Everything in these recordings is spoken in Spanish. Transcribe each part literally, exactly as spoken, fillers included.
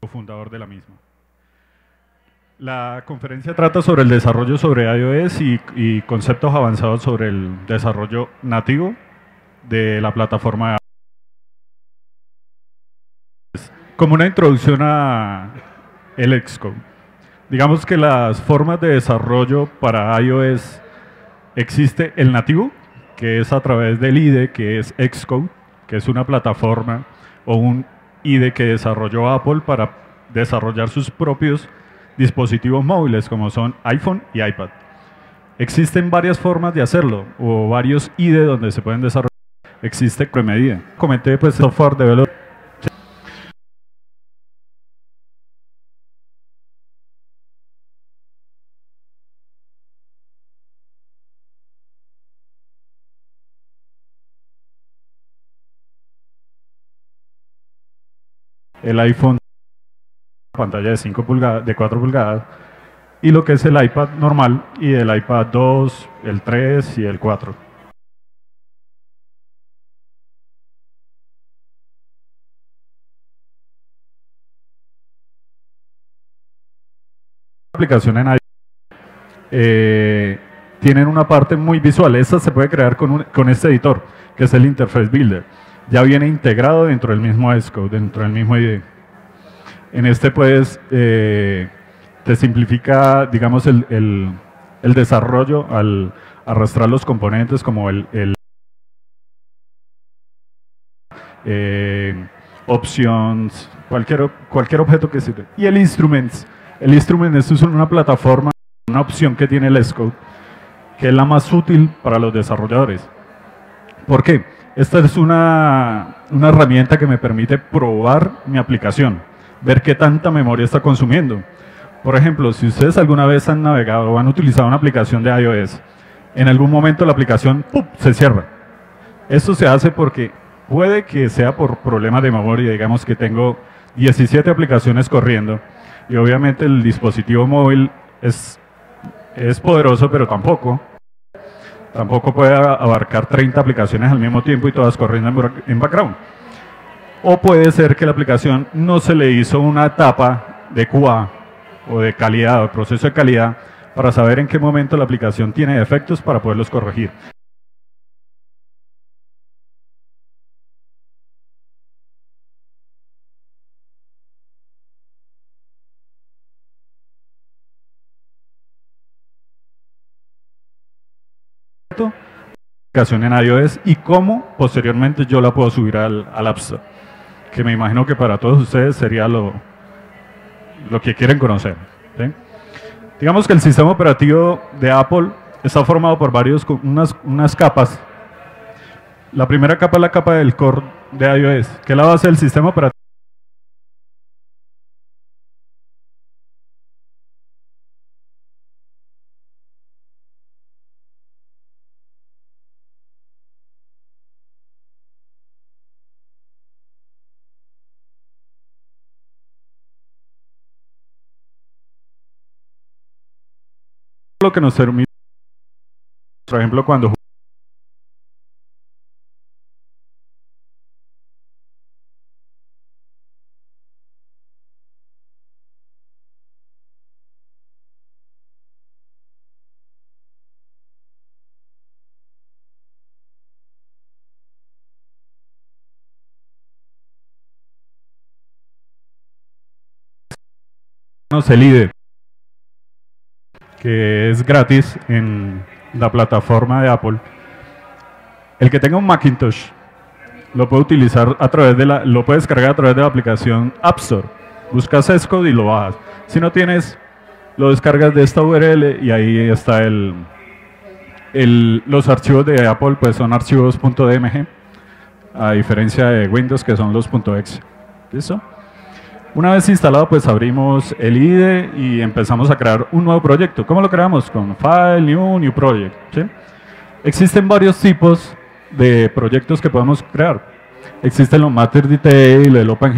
fundador de la misma. La conferencia trata sobre el desarrollo sobre iOS y, y conceptos avanzados sobre el desarrollo nativo de la plataforma de iOS. Como una introducción a el Xcode. Digamos que las formas de desarrollo para iOS existe el nativo, que es a través del I D E, que es Xcode, que es una plataforma o un I D E que desarrolló Apple para desarrollar sus propios dispositivos móviles, como son iPhone y iPad. Existen varias formas de hacerlo, o varios I D E donde se pueden desarrollar. Existe premedida. Comenté pues software development. El iPhone, pantalla de cinco pulgadas, de cuatro pulgadas, y lo que es el iPad normal y el iPad dos, el tres y el cuatro. Aplicación en iOS eh, tienen una parte muy visual. Esta se puede crear con, un, con este editor, que es el Interface Builder. Ya viene integrado dentro del mismo Xcode, dentro del mismo I D E. En este puedes, eh, te simplifica, digamos, el, el, el desarrollo al arrastrar los componentes como el, el eh, options, cualquier, cualquier objeto que sirve. Y el Instruments. El Instruments es una plataforma, una opción que tiene el Xcode, que es la más útil para los desarrolladores. ¿Por qué? Esta es una, una herramienta que me permite probar mi aplicación, ver qué tanta memoria está consumiendo. Por ejemplo, si ustedes alguna vez han navegado o han utilizado una aplicación de iOS, en algún momento la aplicación ¡pum!, se cierra. Esto se hace porque puede que sea por problemas de memoria, digamos que tengo diecisiete aplicaciones corriendo y obviamente el dispositivo móvil es, es poderoso, pero tampoco. Tampoco puede abarcar treinta aplicaciones al mismo tiempo y todas corriendo en background. O puede ser que la aplicación no se le hizo una etapa de Q A o de calidad o proceso de calidad para saber en qué momento la aplicación tiene defectos para poderlos corregir. Aplicación en iOS y cómo posteriormente yo la puedo subir al, al App Store, que me imagino que para todos ustedes sería lo, lo que quieren conocer. ¿Sí? Digamos que el sistema operativo de Apple está formado por varios, unas, unas capas. La primera capa es la capa del core de iOS, que es la base del sistema operativo. Lo que nos permite, por ejemplo, cuando jugamos el I D E, que es gratis en la plataforma de Apple, el que tenga un Macintosh lo puede utilizar a través de la, lo puedes descargar a través de la aplicación App Store. Buscas Xcode y lo bajas. Si no tienes, lo descargas de esta U R L y ahí está el, el los archivos de Apple, pues son archivos .dmg, a diferencia de Windows que son los .exe. ¿Listo? Una vez instalado, pues abrimos el I D E y empezamos a crear un nuevo proyecto. ¿Cómo lo creamos? Con File, New, New Project. ¿Sí? Existen varios tipos de proyectos que podemos crear. Existen los Matter Detail, el Open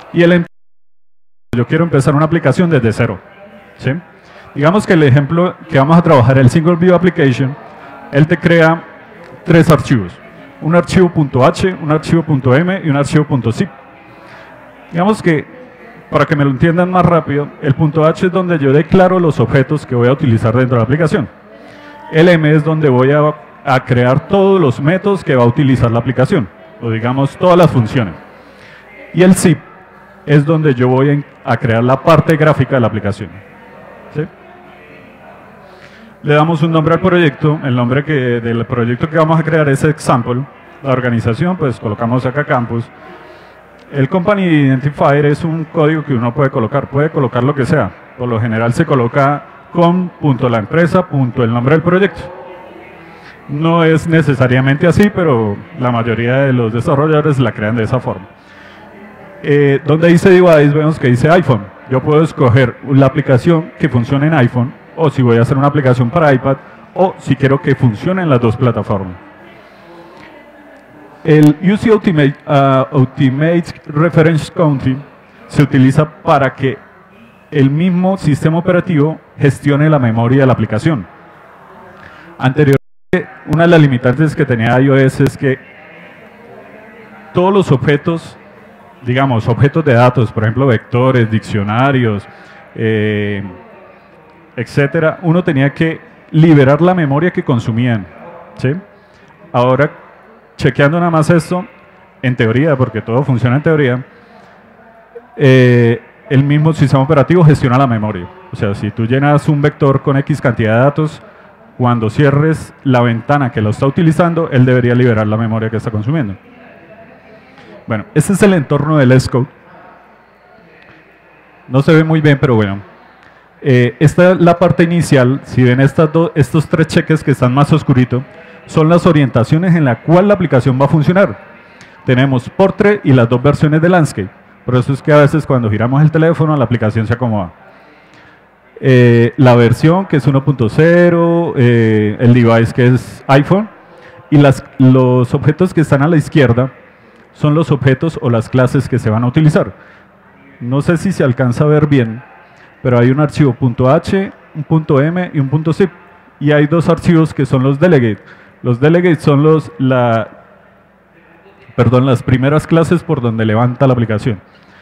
y el yo quiero empezar una aplicación desde cero. ¿Sí? Digamos que el ejemplo que vamos a trabajar, el Single View Application, él te crea tres archivos. Un archivo .h, un archivo .m y un archivo .zip. Digamos que, para que me lo entiendan más rápido, el .h es donde yo declaro los objetos que voy a utilizar dentro de la aplicación. El M es donde voy a, a crear todos los métodos que va a utilizar la aplicación, o digamos todas las funciones. Y el zip es donde yo voy a crear la parte gráfica de la aplicación. ¿Sí? Le damos un nombre al proyecto, el nombre que, del proyecto que vamos a crear es Example. La organización, pues colocamos acá Campus. El Company Identifier es un código que uno puede colocar, puede colocar lo que sea. Por lo general se coloca con punto la empresa, punto el nombre del proyecto. No es necesariamente así, pero la mayoría de los desarrolladores la crean de esa forma. Eh, donde dice device, vemos que dice iPhone. Yo puedo escoger la aplicación que funcione en iPhone, o si voy a hacer una aplicación para iPad, o si quiero que funcione en las dos plataformas. El U C Ultimate, uh, Ultimate Reference Counting se utiliza para que el mismo sistema operativo gestione la memoria de la aplicación. Anteriormente, una de las limitantes que tenía iOS es que todos los objetos, digamos, objetos de datos, por ejemplo, vectores, diccionarios, eh, etcétera, uno tenía que liberar la memoria que consumían. ¿Sí? Ahora, chequeando nada más esto, en teoría, porque todo funciona en teoría, eh, el mismo sistema operativo gestiona la memoria. O sea, si tú llenas un vector con X cantidad de datos, cuando cierres la ventana que lo está utilizando, él debería liberar la memoria que está consumiendo. Bueno, este es el entorno del Xcode. No se ve muy bien, pero bueno. Eh, esta es la parte inicial. Si ven estas do, estos tres cheques que están más oscuritos, son las orientaciones en la cual la aplicación va a funcionar. Tenemos Portrait y las dos versiones de Landscape. Por eso es que a veces cuando giramos el teléfono, la aplicación se acomoda. Eh, la versión que es uno punto cero, eh, el device que es iPhone, y las, los objetos que están a la izquierda son los objetos o las clases que se van a utilizar. No sé si se alcanza a ver bien, pero hay un archivo .h, un .m y un .zip. Y hay dos archivos que son los delegate. Los delegates son los, la, perdón, las primeras clases por donde levanta la aplicación.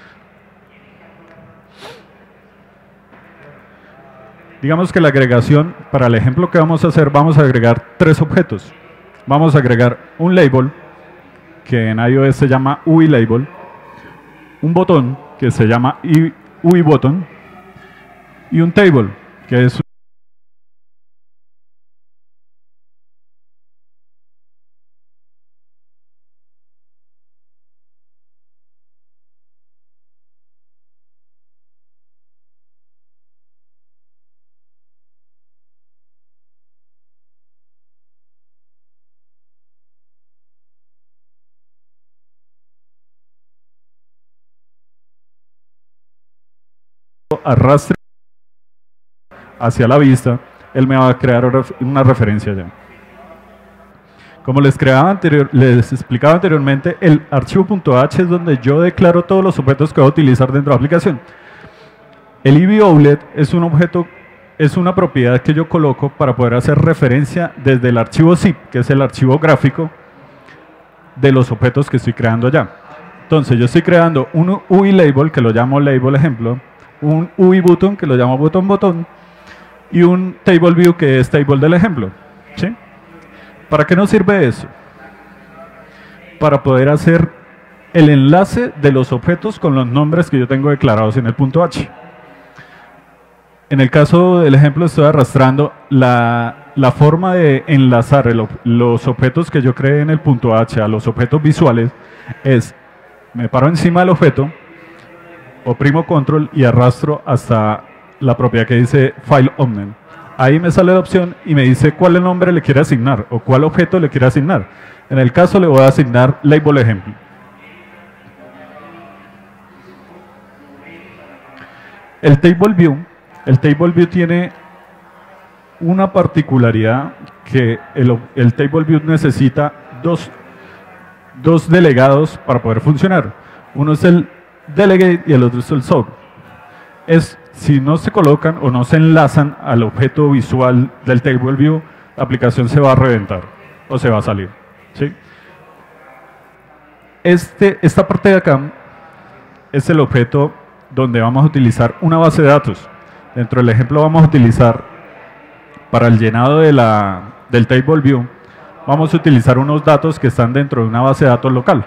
Digamos que la agregación, para el ejemplo que vamos a hacer, vamos a agregar tres objetos. Vamos a agregar un label, que en iOS se llama U I label, un botón, que se llama U I button, y un table, que es arrastre hacia la vista, él me va a crear una referencia ya. Como les, creaba anterior, les explicaba anteriormente, el archivo .h es donde yo declaro todos los objetos que voy a utilizar dentro de la aplicación. El I V Outlet es un objeto, es una propiedad que yo coloco para poder hacer referencia desde el archivo zip, que es el archivo gráfico, de los objetos que estoy creando allá. Entonces yo estoy creando un U I label, que lo llamo label ejemplo, un U I button, que lo llamo botón botón, y un table view, que es table del ejemplo. ¿Sí? ¿Para qué nos sirve eso? Para poder hacer el enlace de los objetos con los nombres que yo tengo declarados en el punto H. En el caso del ejemplo estoy arrastrando la, la forma de enlazar el, los objetos que yo creé en el punto H a los objetos visuales es, me paro encima del objeto, oprimo control y arrastro hasta la propiedad que dice File Omnen. Ahí me sale la opción y me dice cuál nombre le quiere asignar o cuál objeto le quiere asignar. En el caso le voy a asignar label ejemplo. El Table View, el Table View tiene una particularidad que el, el Table View necesita dos, dos delegados para poder funcionar. Uno es el delegate y el otro es el sub. Es, si no se colocan o no se enlazan al objeto visual del table view, la aplicación se va a reventar o se va a salir, ¿sí? Este, esta parte de acá es el objeto donde vamos a utilizar una base de datos. Dentro del ejemplo vamos a utilizar, para el llenado de la, del table view, vamos a utilizar unos datos que están dentro de una base de datos local.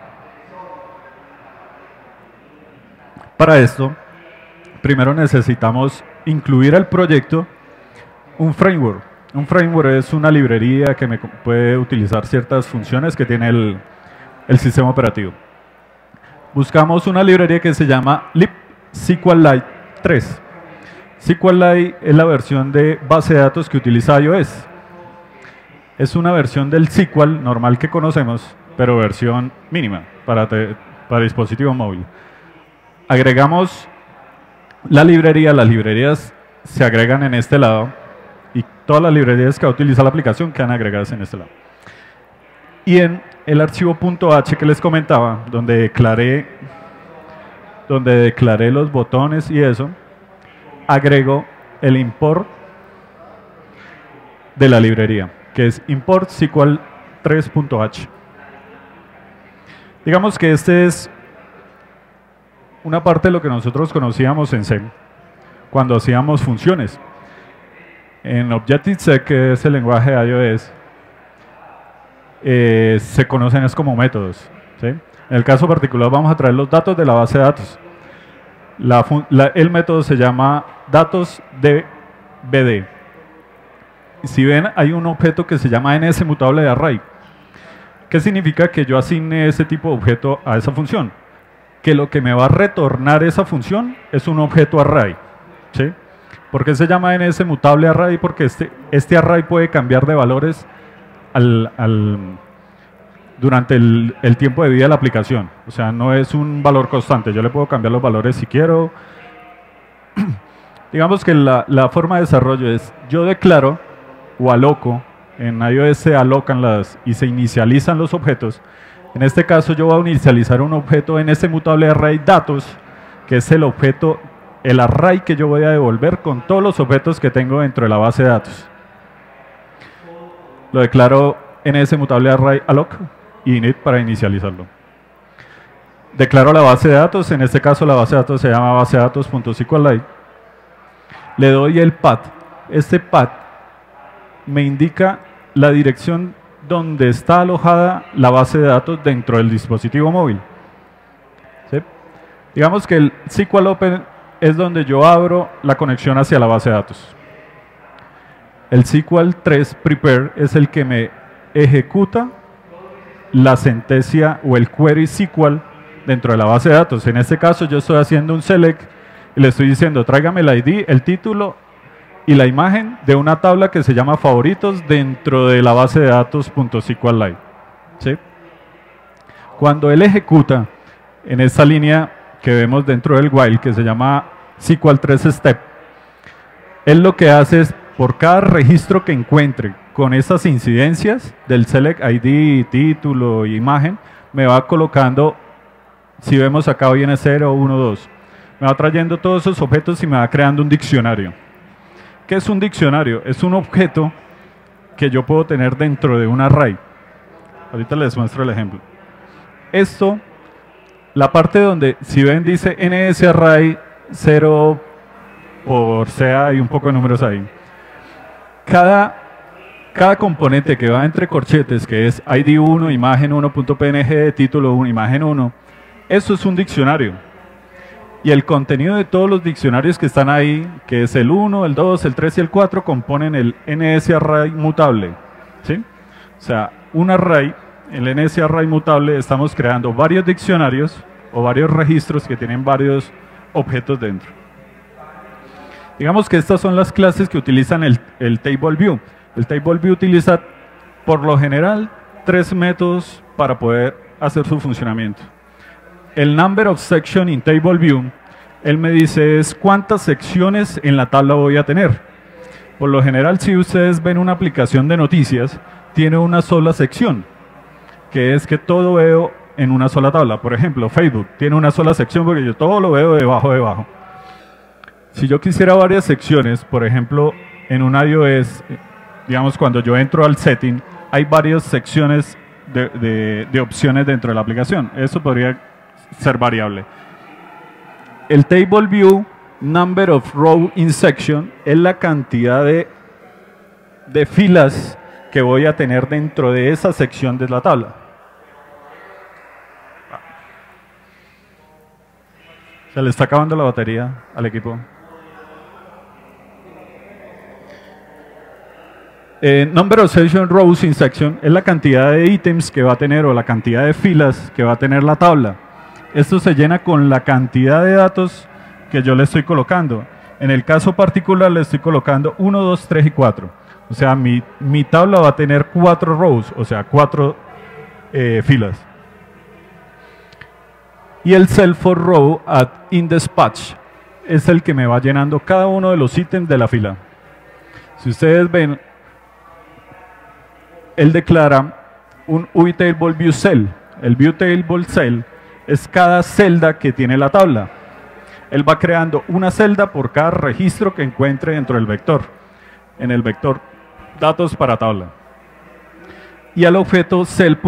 Para esto, primero necesitamos incluir al proyecto un framework. Un framework es una librería que me puede utilizar ciertas funciones que tiene el, el sistema operativo. Buscamos una librería que se llama libsqlite tres. SQLite es la versión de base de datos que utiliza iOS. Es una versión del S Q L normal que conocemos, pero versión mínima para, te, para dispositivo móvil. Agregamos la librería, las librerías se agregan en este lado y todas las librerías que va a utilizar la aplicación quedan agregadas en este lado. Y en el archivo .h que les comentaba, donde declaré, donde declaré los botones y eso, agrego el import de la librería, que es import S Q L tres punto h. Digamos que este es una parte de lo que nosotros conocíamos en C, cuando hacíamos funciones. En Objective-C, que es el lenguaje de iOS, eh, se conocen es como métodos, ¿sí? En el caso particular vamos a traer los datos de la base de datos. La, la, el método se llama datosDBD. Si ven, hay un objeto que se llama NSMutable de array. ¿Qué significa que yo asigne ese tipo de objeto a esa función? Que lo que me va a retornar esa función es un objeto array, ¿sí? ¿Por qué se llama NSMutable array? Porque este, este array puede cambiar de valores al, al, durante el, el tiempo de vida de la aplicación. O sea, no es un valor constante. Yo le puedo cambiar los valores si quiero. Digamos que la, la forma de desarrollo es, yo declaro o aloco, en iOS se alocan las y se inicializan los objetos. En este caso yo voy a inicializar un objeto en este mutable array datos, que es el objeto, el array que yo voy a devolver con todos los objetos que tengo dentro de la base de datos. Lo declaro en ese mutable array alloc y init para inicializarlo. Declaro la base de datos, en este caso la base de datos se llama base de datos.sqlite. Le doy el path. Este path me indica la dirección donde está alojada la base de datos dentro del dispositivo móvil. ¿Sí? Digamos que el S Q L Open es donde yo abro la conexión hacia la base de datos. El S Q L tres Prepare es el que me ejecuta la sentencia o el query S Q L dentro de la base de datos. En este caso yo estoy haciendo un select y le estoy diciendo tráigame el I D, el título y la imagen de una tabla que se llama favoritos dentro de la base de datos.sqlite. ¿Sí? Cuando él ejecuta en esta línea que vemos dentro del while, que se llama S Q L tres step, él lo que hace es, por cada registro que encuentre con esas incidencias del select I D, título y imagen, me va colocando, si vemos acá viene cero, uno, dos, me va trayendo todos esos objetos y me va creando un diccionario. ¿Qué es un diccionario? Es un objeto que yo puedo tener dentro de un array. Ahorita les muestro el ejemplo. Esto, la parte donde, si ven, dice nsarray cero por sea, hay un poco de números ahí. Cada, cada componente que va entre corchetes, que es I D uno, imagen uno.png, título uno, imagen uno, eso es un diccionario. Y el contenido de todos los diccionarios que están ahí, que es el uno, el dos, el tres y el cuatro, componen el nsarray mutable. ¿Sí? O sea, un array, el nsarray mutable, estamos creando varios diccionarios o varios registros que tienen varios objetos dentro. Digamos que estas son las clases que utilizan el, el Table View. El Table View utiliza, por lo general, tres métodos para poder hacer su funcionamiento. El number of section in table view, él me dice es cuántas secciones en la tabla voy a tener. Por lo general, si ustedes ven una aplicación de noticias, tiene una sola sección, que es que todo veo en una sola tabla. Por ejemplo, Facebook tiene una sola sección porque yo todo lo veo debajo debajo. Si yo quisiera varias secciones, por ejemplo, en un iOS, digamos cuando yo entro al setting, hay varias secciones de, de, de opciones dentro de la aplicación. Eso podría ser variable. El table view number of row in section es la cantidad de, de filas que voy a tener dentro de esa sección de la tabla. Se le está acabando la batería al equipo. Eh, number of section rows in section es la cantidad de ítems que va a tener o la cantidad de filas que va a tener la tabla. Esto se llena con la cantidad de datos que yo le estoy colocando. En el caso particular le estoy colocando uno, dos, tres y cuatro. O sea, mi, mi tabla va a tener cuatro rows, o sea, cuatro eh, filas. Y el cell for row at in dispatch es el que me va llenando cada uno de los ítems de la fila. Si ustedes ven, él declara un viewTable view cell. El viewTable cell es cada celda que tiene la tabla. Él va creando una celda por cada registro que encuentre dentro del vector. En el vector datos para tabla. Y al objeto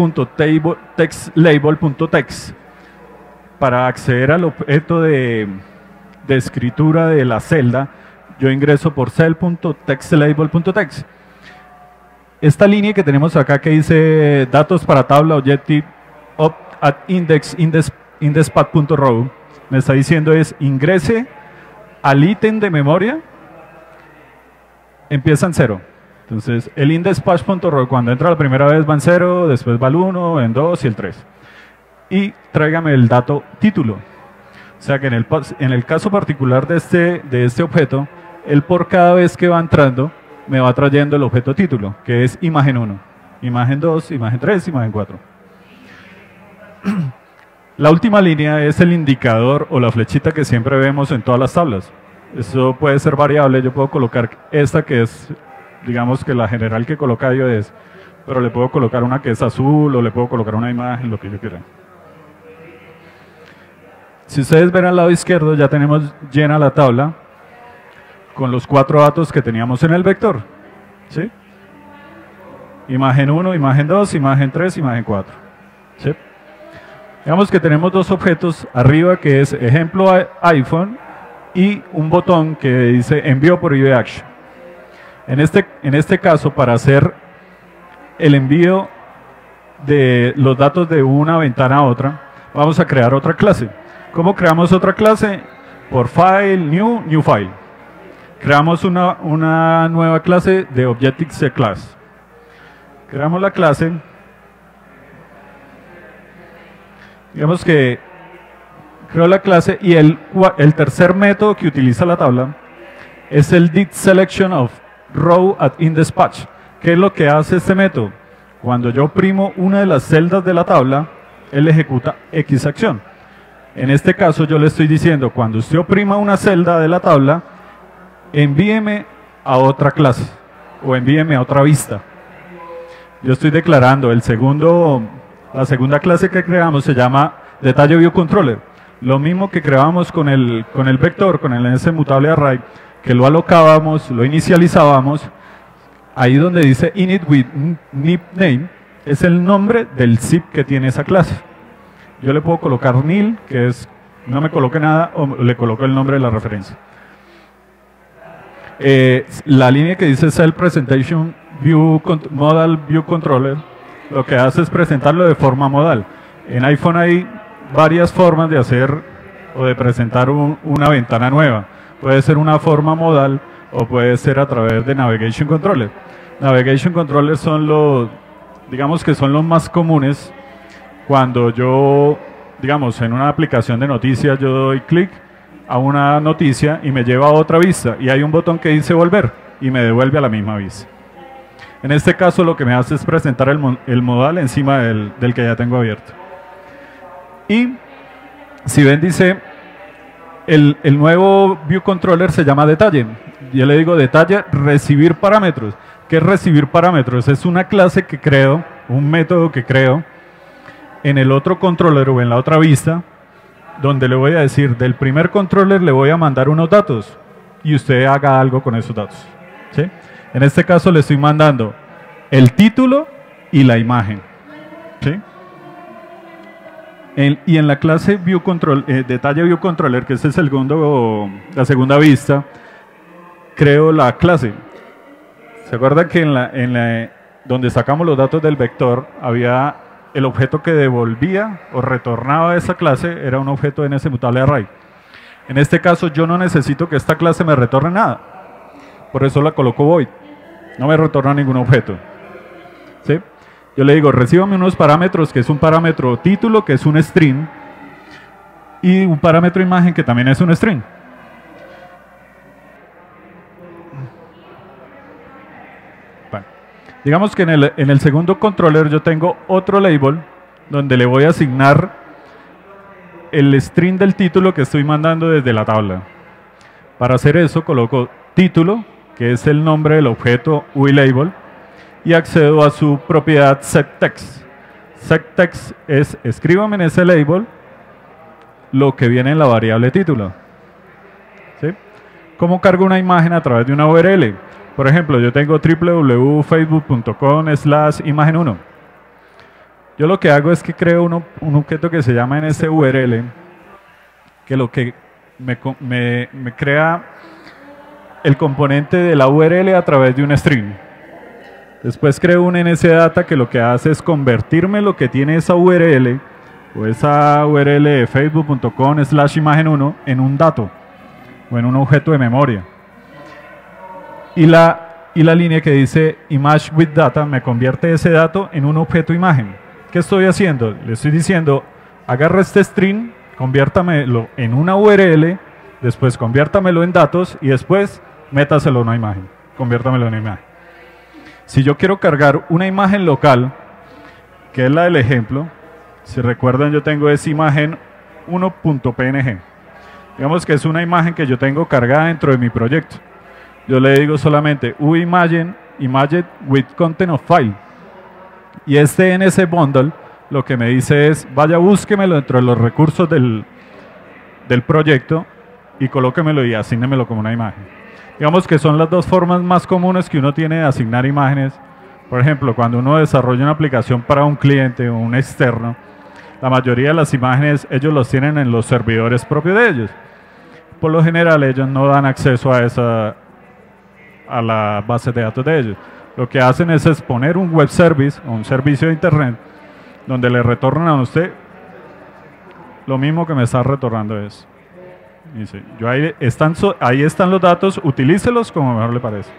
cell.textlabel.text. Para acceder al objeto de, de escritura de la celda, yo ingreso por cell.textlabel.text. Esta línea que tenemos acá que dice datos para tabla objective up at index indexpath.row me está diciendo es ingrese al ítem de memoria, empieza en cero. Entonces el indexpath.row cuando entra la primera vez va en cero, después va el uno, en dos y el tres. Y tráigame el dato título. O sea que en el, en el caso particular de este, de este objeto, él por cada vez que va entrando me va trayendo el objeto título, que es imagen uno, imagen dos, imagen tres, imagen cuatro. La última línea es el indicador o la flechita que siempre vemos en todas las tablas. Eso puede ser variable, yo puedo colocar esta que es, digamos que la general que coloca iOS, pero le puedo colocar una que es azul o le puedo colocar una imagen, lo que yo quiera. Si ustedes ven al lado izquierdo ya tenemos llena la tabla con los cuatro datos que teníamos en el vector. ¿Sí? Imagen uno, imagen dos, imagen tres, imagen cuatro. ¿Sí? Digamos que tenemos dos objetos arriba que es ejemplo iPhone y un botón que dice envío por I V Action. En este, en este caso, para hacer el envío de los datos de una ventana a otra, vamos a crear otra clase. ¿Cómo creamos otra clase? Por File, New, New File. Creamos una, una nueva clase de Objective-C Class. Creamos la clase. Digamos que creo la clase y el, el tercer método que utiliza la tabla es el did selection of row at indexpath. ¿Qué es lo que hace este método? Cuando yo oprimo una de las celdas de la tabla, él ejecuta X acción. En este caso yo le estoy diciendo, cuando usted oprima una celda de la tabla, envíeme a otra clase o envíeme a otra vista. Yo estoy declarando el segundo, la segunda clase que creamos se llama detalle view controller. Lo mismo que creamos con el, con el vector, con el ese mutable array, que lo alocábamos, lo inicializábamos. Ahí donde dice init with nip name es el nombre del zip que tiene esa clase. Yo le puedo colocar nil, que es no me coloque nada, o le coloco el nombre de la referencia. Eh, la línea que dice Cell Presentation View Modal View Controller, lo que hace es presentarlo de forma modal. En iPhone hay varias formas de hacer o de presentar un, una ventana nueva. Puede ser una forma modal o puede ser a través de Navigation Controller. Navigation Controller son los, digamos que son los más comunes. Cuando yo, digamos, en una aplicación de noticias, yo doy clic a una noticia y me lleva a otra vista y hay un botón que dice volver y me devuelve a la misma vista. En este caso lo que me hace es presentar el, el modal encima del, del que ya tengo abierto. Y si ven dice, el, el nuevo View Controller se llama detalle. Yo le digo detalle, recibir parámetros. ¿Qué es recibir parámetros? Es una clase que creo, un método que creo, en el otro controller o en la otra vista, donde le voy a decir, del primer controller le voy a mandar unos datos y usted haga algo con esos datos. ¿Sí? En este caso le estoy mandando el título y la imagen. ¿Sí? En, y en la clase View Control, eh, detalle View Controller, que es el segundo, la segunda vista, creo la clase. ¿Se acuerdan que en la, en la, donde sacamos los datos del vector había el objeto que devolvía o retornaba a esa clase era un objeto en ese mutable array? En este caso yo no necesito que esta clase me retorne nada, por eso la coloco void, no me retorna ningún objeto. ¿Sí? Yo le digo, recíbame unos parámetros, que es un parámetro título, que es un string, y un parámetro imagen, que también es un string. Bueno, digamos que en el, en el segundo controller yo tengo otro label, donde le voy a asignar el string del título que estoy mandando desde la tabla. Para hacer eso coloco título, que es el nombre del objeto U I label, y accedo a su propiedad setText. setText es, escríbame en ese label lo que viene en la variable título. ¿Sí? ¿Cómo cargo una imagen a través de una U R L? Por ejemplo, yo tengo w w w punto facebook punto com slash imagen uno. Yo lo que hago es que creo uno, un objeto que se llama en ese U R L, que lo que me, me, me crea el componente de la U R L a través de un string. Después creo un N S Data que lo que hace es convertirme lo que tiene esa U R L o esa U R L de facebook punto com slash imagen uno en un dato o en un objeto de memoria. Y la, y la línea que dice image with data me convierte ese dato en un objeto imagen. ¿Qué estoy haciendo? Le estoy diciendo, agarra este string, conviértamelo en una U R L, después conviértamelo en datos y después métaselo en una imagen. Conviértamelo en una imagen. Si yo quiero cargar una imagen local, que es la del ejemplo, si recuerdan yo tengo esa imagen uno punto P N G. Digamos que es una imagen que yo tengo cargada dentro de mi proyecto. Yo le digo solamente uImagen, image with content of file. Y este N S bundle lo que me dice es, vaya búsquemelo dentro de los recursos del, del proyecto y colóquemelo y asígnemelo como una imagen. Digamos que son las dos formas más comunes que uno tiene de asignar imágenes. Por ejemplo, cuando uno desarrolla una aplicación para un cliente o un externo, la mayoría de las imágenes ellos los tienen en los servidores propios de ellos. Por lo general ellos no dan acceso a esa a la base de datos de ellos. Lo que hacen es exponer un web service o un servicio de internet donde le retornan a usted lo mismo que me está retornando eso. Dice, yo ahí, están, ahí están los datos, utilícelos como mejor le parece.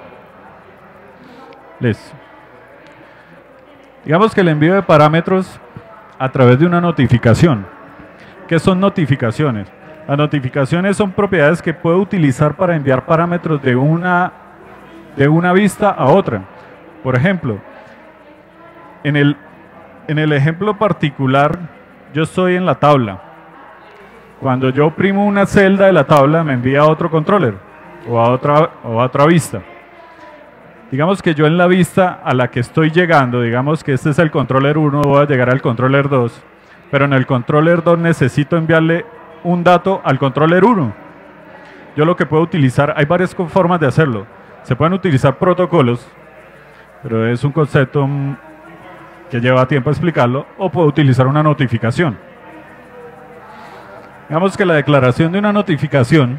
Listo. Digamos que el envío de parámetros a través de una notificación. ¿Qué son notificaciones? Las notificaciones son propiedades que puedo utilizar para enviar parámetros de una, de una vista a otra. Por ejemplo, en el, en el ejemplo particular, yo estoy en la tabla. Cuando yo oprimo una celda de la tabla, me envía a otro controller o a otra, o a otra vista. Digamos que yo en la vista a la que estoy llegando, digamos que este es el controller uno, voy a llegar al controller dos, pero en el controller dos necesito enviarle un dato al controller uno. Yo lo que puedo utilizar, hay varias formas de hacerlo. Se pueden utilizar protocolos, pero es un concepto que lleva tiempo explicarlo, o puedo utilizar una notificación. Digamos que la declaración de una notificación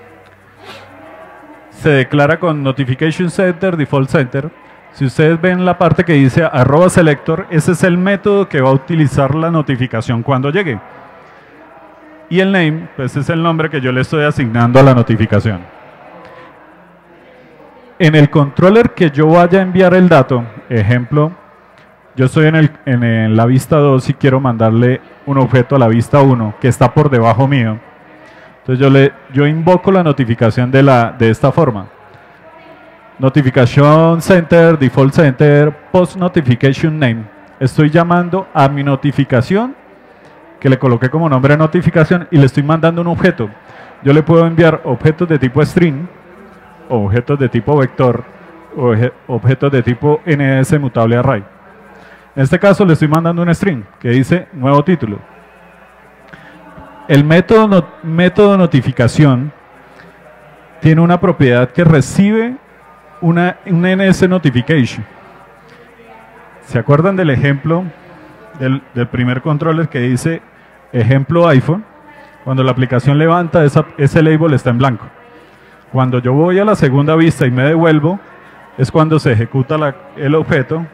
se declara con Notification Center, Default Center. Si ustedes ven la parte que dice arroba selector, ese es el método que va a utilizar la notificación cuando llegue. Y el name, pues es el nombre que yo le estoy asignando a la notificación. En el controller que yo vaya a enviar el dato, ejemplo, yo estoy en, el, en, en la vista dos y quiero mandarle un objeto a la vista uno que está por debajo mío. Entonces yo, le, yo invoco la notificación de, la, de esta forma. Notification Center, Default Center, Post Notification Name. Estoy llamando a mi notificación, que le coloqué como nombre de notificación, y le estoy mandando un objeto. Yo le puedo enviar objetos de tipo string, objetos de tipo vector, o objetos de tipo N S mutable array. En este caso le estoy mandando un string que dice nuevo título. El método, no, método notificación tiene una propiedad que recibe una, un N S notification. ¿Se acuerdan del ejemplo del, del primer controller que dice ejemplo iPhone? Cuando la aplicación levanta, esa, ese label está en blanco. Cuando yo voy a la segunda vista y me devuelvo, es cuando se ejecuta la, el objeto.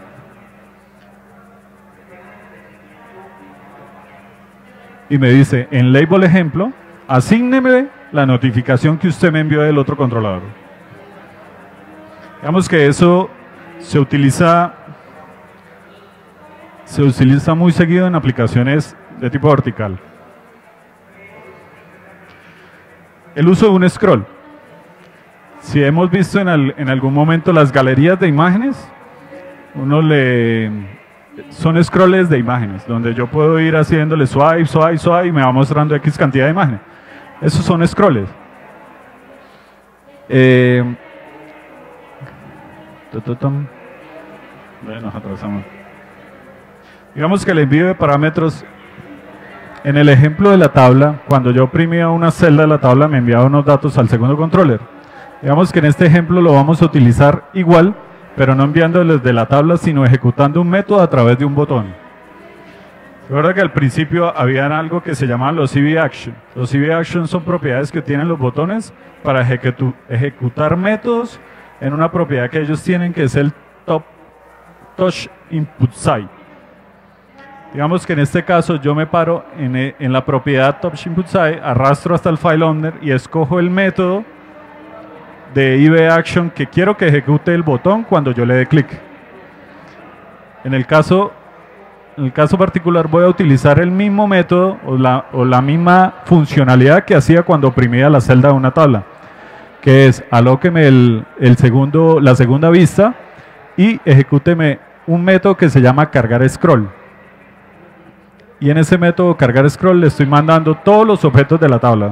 Y me dice, en label ejemplo, asígneme la notificación que usted me envió del otro controlador. Digamos que eso se utiliza, se utiliza muy seguido en aplicaciones de tipo vertical. El uso de un scroll. Si hemos visto en, al, en algún momento las galerías de imágenes, uno le... son scrolls de imágenes, donde yo puedo ir haciéndole swipe, swipe, swipe y me va mostrando X cantidad de imágenes. Esos son scrolls. Eh, bueno, atrasamos. Digamos que el envío de parámetros, en el ejemplo de la tabla, cuando yo oprimía una celda de la tabla me enviaba unos datos al segundo controller. Digamos que en este ejemplo lo vamos a utilizar igual, pero no enviándoles de la tabla, sino ejecutando un método a través de un botón. Recuerda que al principio había algo que se llamaban los C V Action. Los C V Action son propiedades que tienen los botones para ejecutu ejecutar métodos en una propiedad que ellos tienen, que es el Top Touch Input Side. Digamos que en este caso yo me paro en, en la propiedad Touch Input Side, arrastro hasta el file owner y escojo el método de I V Action que quiero que ejecute el botón cuando yo le dé clic. En el caso, en el caso particular voy a utilizar el mismo método o la, o la misma funcionalidad que hacía cuando oprimía la celda de una tabla, que es alóqueme el, el segundo, la segunda vista y ejecúteme un método que se llama cargar scroll. Y en ese método cargar scroll le estoy mandando todos los objetos de la tabla.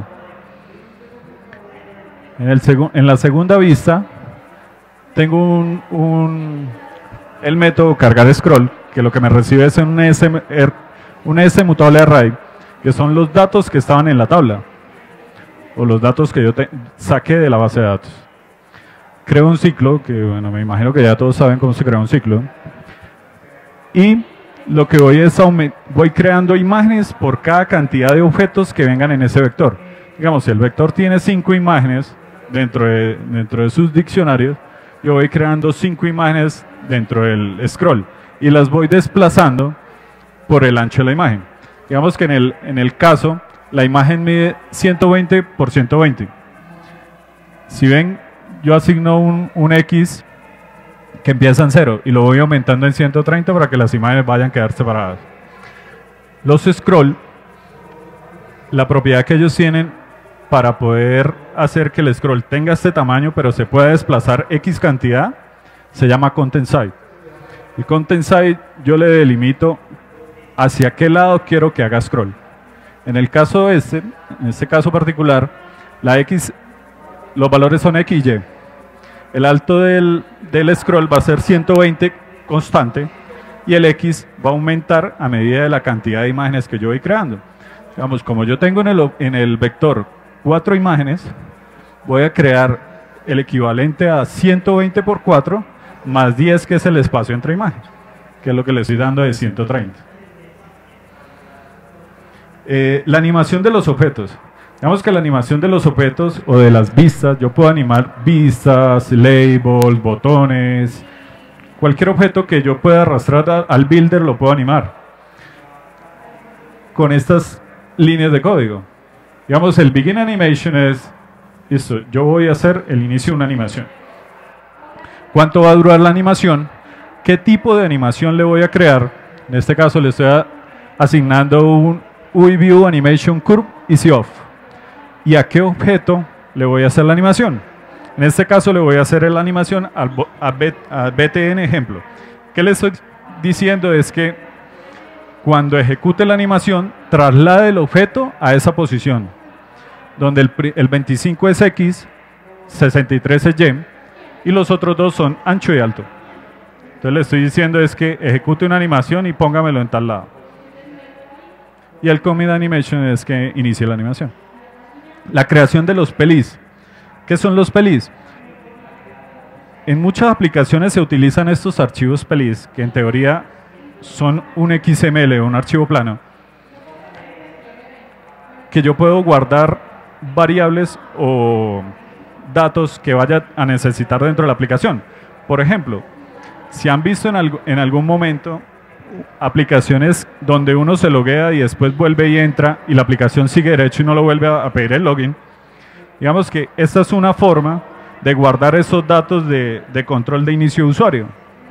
En, el en la segunda vista tengo un, un, el método cargar scroll, que lo que me recibe es un S, un S mutable array, que son los datos que estaban en la tabla, o los datos que yo te, saqué de la base de datos. Creo un ciclo, que bueno, me imagino que ya todos saben cómo se crea un ciclo, y lo que voy es voy creando imágenes por cada cantidad de objetos que vengan en ese vector. Digamos, si el vector tiene cinco imágenes dentro de, dentro de sus diccionarios, yo voy creando cinco imágenes dentro del scroll y las voy desplazando por el ancho de la imagen. Digamos que en el, en el caso, la imagen mide ciento veinte por ciento veinte. Si ven, yo asigno un, un X que empieza en cero y lo voy aumentando en ciento treinta para que las imágenes vayan a quedar separadas. Los scroll, la propiedad que ellos tienen para poder hacer que el scroll tenga este tamaño pero se pueda desplazar X cantidad, se llama content side. Y content side yo le delimito hacia qué lado quiero que haga scroll. En el caso este, en este caso particular, la X, los valores son X y Y. El alto del, del scroll va a ser ciento veinte constante y el X va a aumentar a medida de la cantidad de imágenes que yo voy creando. Digamos, como yo tengo en el, en el vector cuatro imágenes, voy a crear el equivalente a ciento veinte por cuatro más diez, que es el espacio entre imágenes, que es lo que le estoy dando de ciento treinta. Eh, la animación de los objetos. Digamos que la animación de los objetos o de las vistas, yo puedo animar vistas, labels, botones, cualquier objeto que yo pueda arrastrar a, al builder lo puedo animar con estas líneas de código. Digamos, el begin animation es, listo, yo voy a hacer el inicio de una animación. ¿Cuánto va a durar la animación? ¿Qué tipo de animación le voy a crear? En este caso le estoy asignando un U I View Animation Curve Easy Off. ¿Y a qué objeto le voy a hacer la animación? En este caso le voy a hacer la animación al, a, a B T N ejemplo. ¿Qué le estoy diciendo? Es que cuando ejecute la animación, traslade el objeto a esa posición, donde el, el veinticinco es X, sesenta y tres es Y, y los otros dos son ancho y alto. Entonces le estoy diciendo es que ejecute una animación y póngamelo en tal lado. Y el commit animation es que inicie la animación. La creación de los pelis. ¿Qué son los pelis? En muchas aplicaciones se utilizan estos archivos pelis, que en teoría son un X M L, un archivo plano, que yo puedo guardar variables o datos que vaya a necesitar dentro de la aplicación. Por ejemplo, si han visto en, algo, en algún momento aplicaciones donde uno se loguea y después vuelve y entra y la aplicación sigue derecho y no lo vuelve a, a pedir el login, digamos que esta es una forma de guardar esos datos de, de control de inicio de usuario.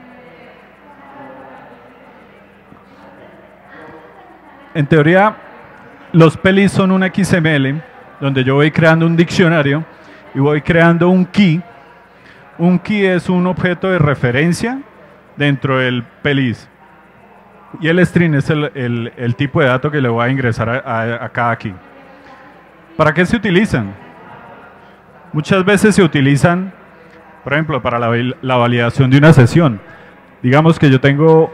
En teoría, los pelis son un X M L donde yo voy creando un diccionario y voy creando un key. Un key es un objeto de referencia dentro del pelis. Y el string es el, el, el tipo de dato que le voy a ingresar a, a, a cada key. ¿Para qué se utilizan? Muchas veces se utilizan, por ejemplo, para la, la validación de una sesión. Digamos que yo tengo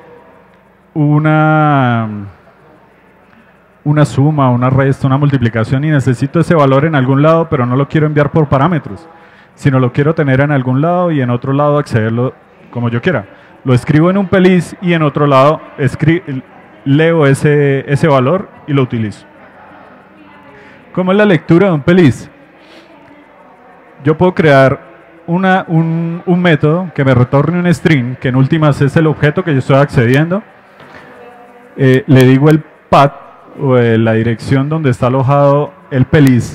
una, una suma, una resta, una multiplicación y necesito ese valor en algún lado, pero no lo quiero enviar por parámetros, sino lo quiero tener en algún lado y en otro lado accederlo como yo quiera. Lo escribo en un pelis y en otro lado leo ese, ese valor y lo utilizo. ¿Cómo es la lectura de un pelis? Yo puedo crear una, un, un método que me retorne un string, que en últimas es el objeto que yo estoy accediendo. Eh, le digo el path o eh, la dirección donde está alojado el pelis.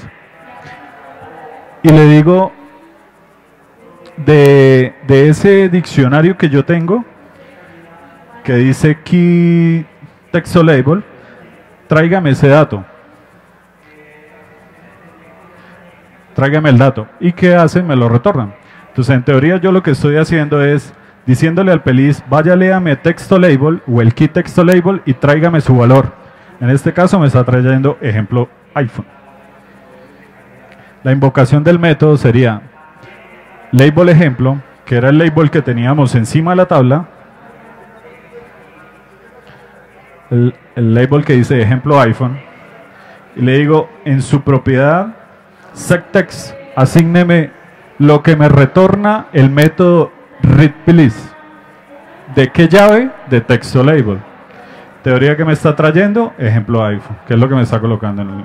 Y le digo de, de ese diccionario que yo tengo, que dice key texto label, tráigame ese dato. Tráigame el dato. ¿Y qué hacen? Me lo retornan. Entonces, en teoría, yo lo que estoy haciendo es diciéndole al pelis, vaya, léame texto label o el key texto label y tráigame su valor. En este caso, me está trayendo ejemplo iPhone. La invocación del método sería label ejemplo, que era el label que teníamos encima de la tabla. El, el label que dice ejemplo iPhone. Y le digo, en su propiedad, sectext, asígneme lo que me retorna el método readPelis. ¿De qué llave? De texto label. Teoría que me está trayendo, ejemplo iPhone, que es lo que me está colocando en el...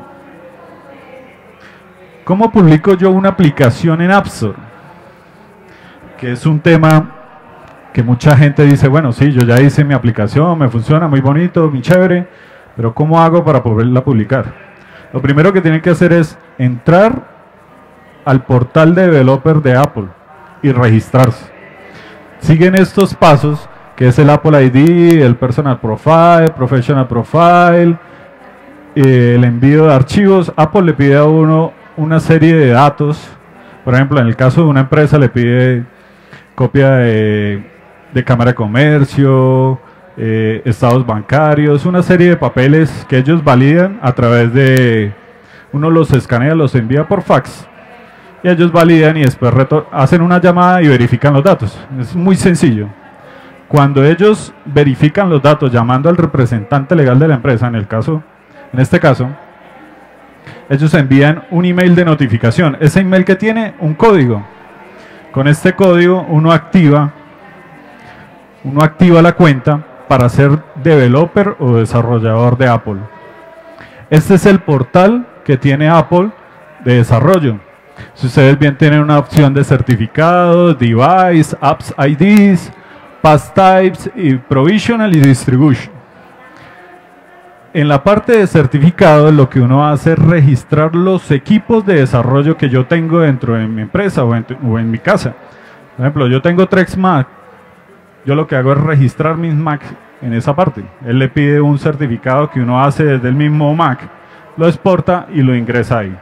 ¿Cómo publico yo una aplicación en App Store? Que es un tema que mucha gente dice, bueno, sí, yo ya hice mi aplicación, me funciona, muy bonito, muy chévere, pero ¿cómo hago para poderla publicar? Lo primero que tienen que hacer es entrar al portal de developer de Apple y registrarse. Siguen estos pasos, que es el Apple I D, el Personal Profile, Professional Profile, eh, el envío de archivos. Apple le pide a uno una serie de datos. Por ejemplo, en el caso de una empresa le pide copia de, de cámara de comercio, eh, estados bancarios, una serie de papeles que ellos validan a través de... Uno los escanea, los envía por fax y ellos validan y después hacen una llamada y verifican los datos. Es muy sencillo. Cuando ellos verifican los datos llamando al representante legal de la empresa, en el caso, en este caso, ellos envían un email de notificación. Ese email que tiene un código. Con este código uno activa, uno activa la cuenta para ser developer o desarrollador de Apple. Este es el portal que tiene Apple de desarrollo. Si ustedes bien tienen una opción de certificados, device, apps I Ds, pass types, y provisional y distribution. En la parte de certificados lo que uno hace es registrar los equipos de desarrollo que yo tengo dentro de mi empresa o en, o en mi casa. Por ejemplo, yo tengo tres Mac, yo lo que hago es registrar mis Mac en esa parte. Él le pide un certificado que uno hace desde el mismo Mac, lo exporta y lo ingresa ahí.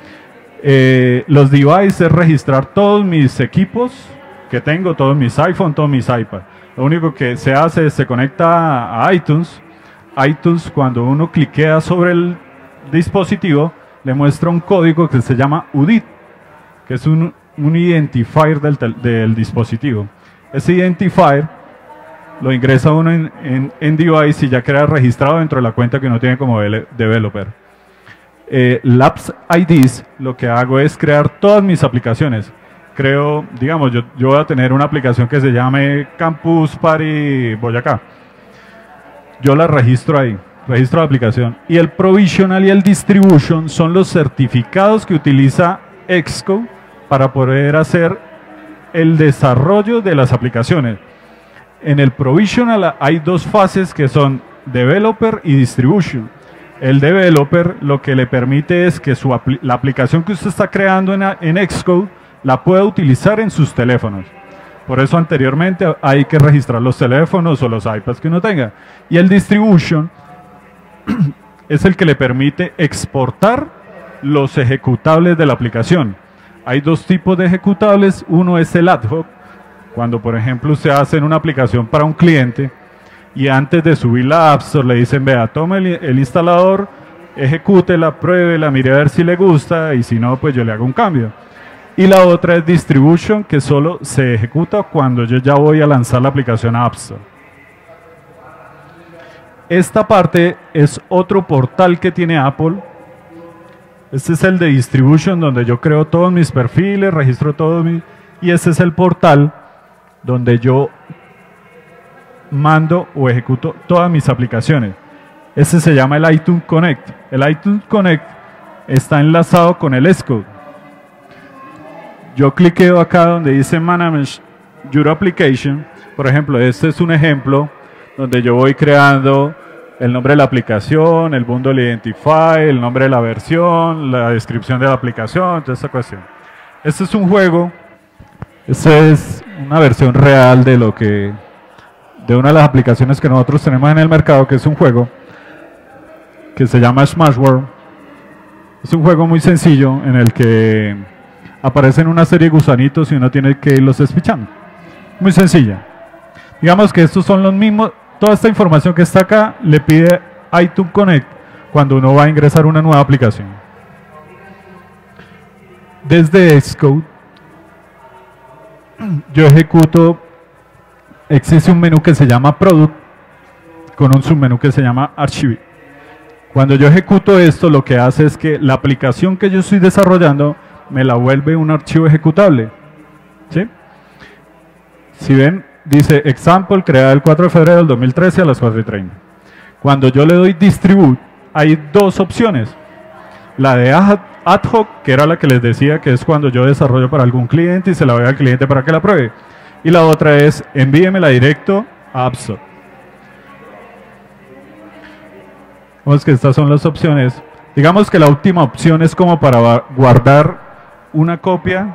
Eh, los devices es registrar todos mis equipos que tengo, todos mis iPhone, todos mis iPad. Lo único que se hace es se conecta a iTunes. iTunes, cuando uno cliquea sobre el dispositivo, le muestra un código que se llama U D I T, que es un, un identifier del, del dispositivo. Ese identifier lo ingresa uno en, en, en Device y ya queda registrado dentro de la cuenta que uno tiene como developer. Eh, Labs I Ds, lo que hago es crear todas mis aplicaciones. Creo, digamos, yo, yo voy a tener una aplicación que se llame Campus Party Boyacá. Yo la registro ahí, registro la aplicación. Y el Provisional y el Distribution son los certificados que utiliza Xcode para poder hacer el desarrollo de las aplicaciones. En el Provisional hay dos fases que son Developer y Distribution. El Developer lo que le permite es que su apl- la aplicación que usted está creando en, en Xcode la pueda utilizar en sus teléfonos. Por eso anteriormente hay que registrar los teléfonos o los iPads que uno tenga. Y el Distribution es el que le permite exportar los ejecutables de la aplicación. Hay dos tipos de ejecutables. Uno es el ad hoc, cuando por ejemplo usted hace una aplicación para un cliente y antes de subir la App Store le dicen, vea, tome el, el instalador, ejecútela, pruébela, mire a ver si le gusta y si no, pues yo le hago un cambio. Y la otra es Distribution, que solo se ejecuta cuando yo ya voy a lanzar la aplicación a App Store. Esta parte es otro portal que tiene Apple. Este es el de Distribution, donde yo creo todos mis perfiles, registro todos mis... Y este es el portal donde yo mando o ejecuto todas mis aplicaciones. Este se llama el iTunes Connect. El iTunes Connect está enlazado con el Xcode. Yo cliqueo acá donde dice Manage Your Application. Por ejemplo, este es un ejemplo donde yo voy creando el nombre de la aplicación, el bundle identify, el nombre de la versión, la descripción de la aplicación, toda esta cuestión. Este es un juego, esta es una versión real de lo que, de una de las aplicaciones que nosotros tenemos en el mercado, que es un juego que se llama Smash World. Es un juego muy sencillo en el que aparecen una serie de gusanitos y uno tiene que irlos despichando. Muy sencilla. Digamos que estos son los mismos, toda esta información que está acá le pide iTunes Connect cuando uno va a ingresar una nueva aplicación. Desde Xcode yo ejecuto, existe un menú que se llama Product con un submenú que se llama Archive. Cuando yo ejecuto esto, lo que hace es que la aplicación que yo estoy desarrollando me la vuelve un archivo ejecutable. ¿Sí? Si ven, dice example, creada el cuatro de febrero del dos mil trece a las cuatro y treinta. Cuando yo le doy distribute, hay dos opciones. La de ad hoc, que era la que les decía que es cuando yo desarrollo para algún cliente y se la doy al cliente para que la pruebe. Y la otra es envíemela directo a App Store. Vamos que estas son las opciones. Digamos que la última opción es como para guardar una copia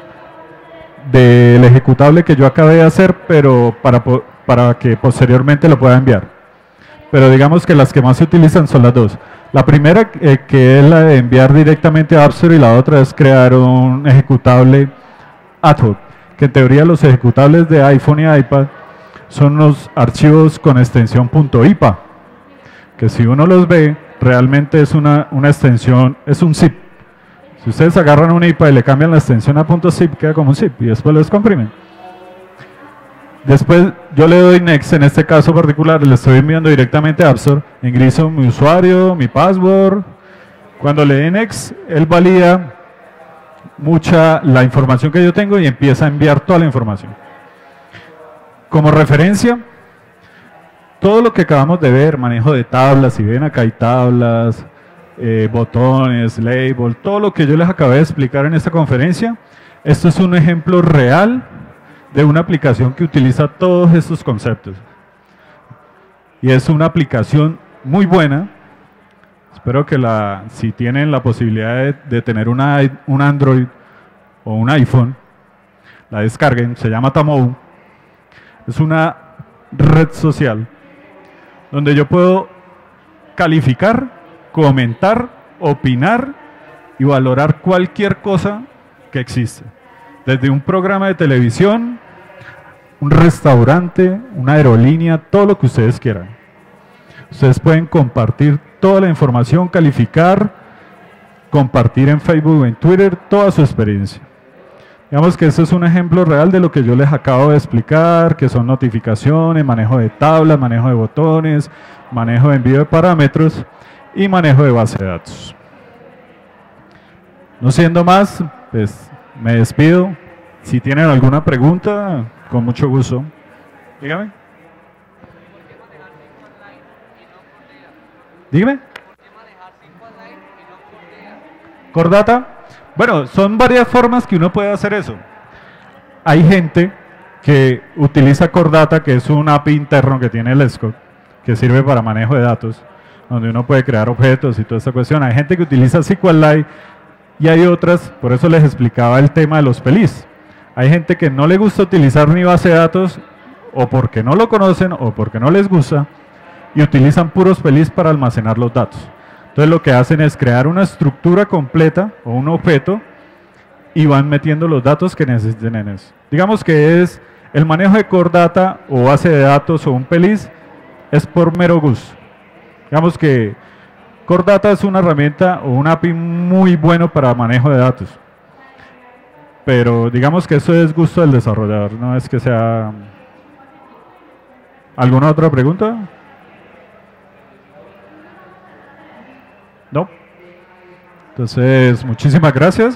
del ejecutable que yo acabé de hacer, pero para, para que posteriormente lo pueda enviar. Pero digamos que las que más se utilizan son las dos. La primera, eh, que es la de enviar directamente a App Store, y la otra es crear un ejecutable ad hoc, que en teoría los ejecutables de iPhone y iPad son los archivos con extensión .ipa, que si uno los ve, realmente es una, una extensión, es un zip. Si ustedes agarran un I P A y le cambian la extensión a .zip, queda como un zip y después lo descomprimen. Después yo le doy Next, en este caso particular le estoy enviando directamente a App Store, ingreso mi usuario, mi password. Cuando le dé Next, él valida mucha la información que yo tengo y empieza a enviar toda la información. Como referencia, todo lo que acabamos de ver, manejo de tablas, si ven acá hay tablas, eh, botones, label, todo lo que yo les acabé de explicar en esta conferencia, esto es un ejemplo real de una aplicación que utiliza todos estos conceptos. Y es una aplicación muy buena. Espero que la, si tienen la posibilidad de, de tener una, un Android o un iPhone, la descarguen. Se llama Tamou. Es una red social donde yo puedo calificar, comentar, opinar y valorar cualquier cosa que existe. Desde un programa de televisión, un restaurante, una aerolínea, todo lo que ustedes quieran. Ustedes pueden compartir toda la información, calificar, compartir en Facebook o en Twitter toda su experiencia. Digamos que este es un ejemplo real de lo que yo les acabo de explicar, que son notificaciones, manejo de tablas, manejo de botones, manejo de envío de parámetros y manejo de base de datos. No siendo más, pues me despido. Si tienen alguna pregunta, con mucho gusto. Dígame. Dígame. Core Data. Bueno, son varias formas que uno puede hacer eso. Hay gente que utiliza Core Data, que es un A P I interno que tiene el Let's-Code, que sirve para manejo de datos, donde uno puede crear objetos y toda esta cuestión. Hay gente que utiliza SQLite y hay otras, por eso les explicaba el tema de los pelis. Hay gente que no le gusta utilizar ni base de datos, o porque no lo conocen, o porque no les gusta, y utilizan puros pelis para almacenar los datos. Entonces lo que hacen es crear una estructura completa o un objeto y van metiendo los datos que necesiten en eso. Digamos que es el manejo de Core Data o base de datos o un pelis es por mero gusto. Digamos que Core Data es una herramienta o un A P I muy bueno para manejo de datos. Pero digamos que eso es gusto del desarrollador, no es que sea... ¿Alguna otra pregunta? No. Entonces, muchísimas gracias.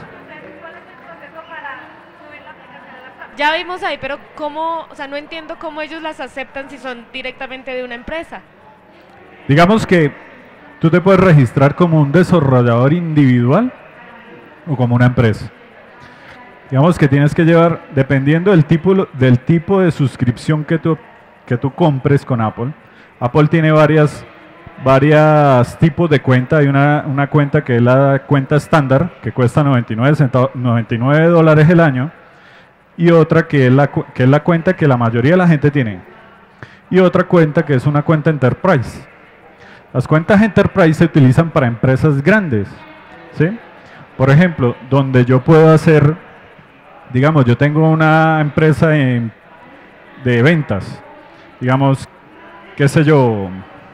Ya vimos ahí, pero cómo, o sea, no entiendo cómo ellos las aceptan si son directamente de una empresa. Digamos que tú te puedes registrar como un desarrollador individual o como una empresa. Digamos que tienes que llevar, dependiendo del tipo, del tipo de suscripción que tú, que tú compres con Apple. Apple tiene varias... varios tipos de cuenta. Hay una, una cuenta que es la cuenta estándar, que cuesta noventa y nueve dólares el año, y otra que es, la, que es la cuenta que la mayoría de la gente tiene, y otra cuenta que es una cuenta Enterprise. Las cuentas Enterprise se utilizan para empresas grandes, ¿sí? Por ejemplo, donde yo puedo hacer, digamos, yo tengo una empresa en, de ventas, digamos, qué sé yo,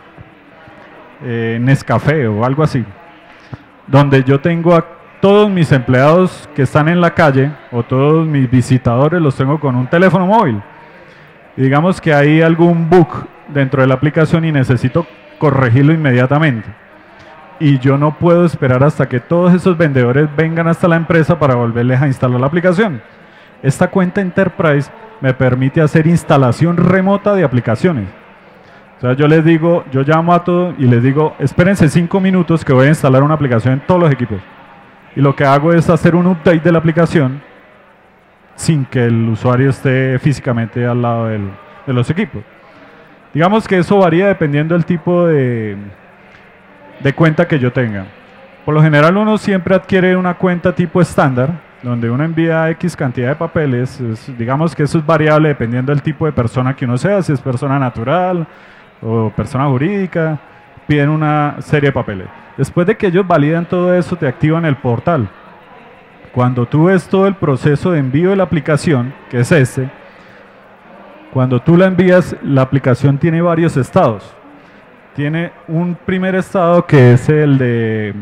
Eh, Nescafé o algo así, donde yo tengo a todos mis empleados que están en la calle o todos mis visitadores los tengo con un teléfono móvil. Y digamos que hay algún bug dentro de la aplicación y necesito corregirlo inmediatamente. Y yo no puedo esperar hasta que todos esos vendedores vengan hasta la empresa para volverles a instalar la aplicación. Esta cuenta Enterprise me permite hacer instalación remota de aplicaciones. O sea, yo les digo, yo llamo a todos y les digo, espérense cinco minutos que voy a instalar una aplicación en todos los equipos. Y lo que hago es hacer un update de la aplicación sin que el usuario esté físicamente al lado del, de los equipos. Digamos que eso varía dependiendo del tipo de, de cuenta que yo tenga. Por lo general uno siempre adquiere una cuenta tipo estándar, donde uno envía X cantidad de papeles. Es, digamos que eso es variable dependiendo del tipo de persona que uno sea, si es persona natural o persona jurídica, piden una serie de papeles. Después de que ellos validan todo eso, te activan el portal. Cuando tú ves todo el proceso de envío de la aplicación, que es este, cuando tú la envías, la aplicación tiene varios estados. Tiene un primer estado que es el de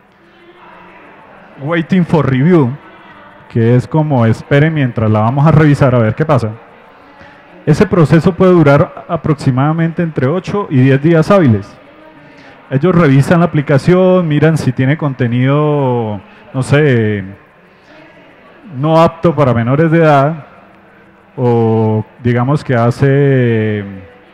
Waiting for Review, que es como esperen mientras la vamos a revisar a ver qué pasa. Ese proceso puede durar aproximadamente entre ocho y diez días hábiles. Ellos revisan la aplicación, miran si tiene contenido, no sé, no apto para menores de edad, o digamos que hace,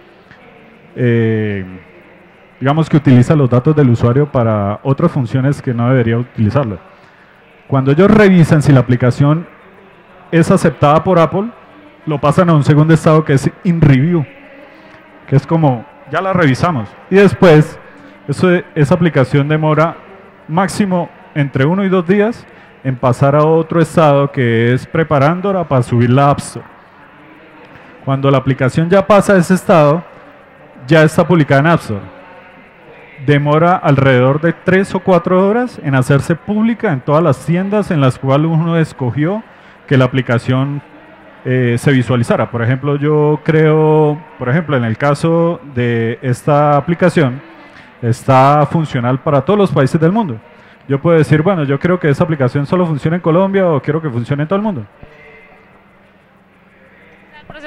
eh, digamos que utiliza los datos del usuario para otras funciones que no debería utilizarlas. Cuando ellos revisan si la aplicación es aceptada por Apple, lo pasan a un segundo estado que es in review, que es como, ya la revisamos. Y después, eso, esa aplicación demora máximo entre uno y dos días en pasar a otro estado que es preparándola para subir la App Store. Cuando la aplicación ya pasa a ese estado, ya está publicada en App Store. Demora alrededor de tres o cuatro horas en hacerse pública en todas las tiendas en las cuales uno escogió que la aplicación eh, se visualizara. Por ejemplo, yo creo, por ejemplo, en el caso de esta aplicación, está funcional para todos los países del mundo. Yo puedo decir, bueno, yo creo que esa aplicación solo funciona en Colombia o quiero que funcione en todo el mundo.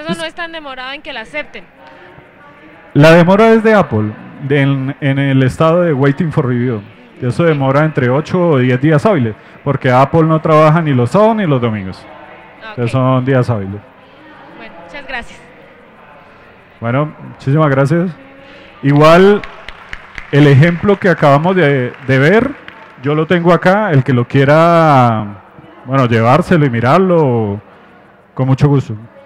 eso no es tan demorado en que la acepten. La demora es de Apple, de en, en el estado de waiting for review. Eso demora entre ocho o diez días hábiles, porque Apple no trabaja ni los sábados ni los domingos. Ah, Entonces ok. son días hábiles. Bueno, muchas gracias. Bueno, muchísimas gracias. Igual, el ejemplo que acabamos de, de ver, yo lo tengo acá, el que lo quiera, bueno, llevárselo y mirarlo, con mucho gusto.